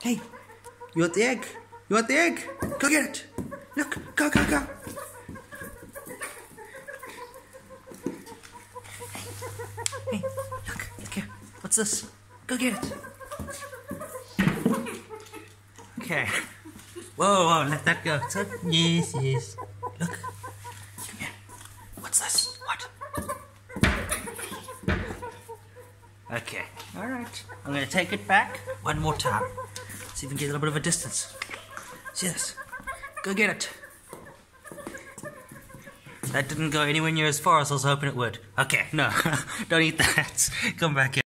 Hey, you want the egg? You want the egg? Go get it. Look, go, go, go. Hey, look here. What's this? Go get it. Okay. Whoa, whoa, let that go. So, yes, yes. Look. Come here. What's this? What? Okay. Alright. I'm going to take it back one more time. See if we can get a little bit of a distance. See this? Go get it. That didn't go anywhere near as far as I was hoping it would. Okay, no. Don't eat that. Come back here.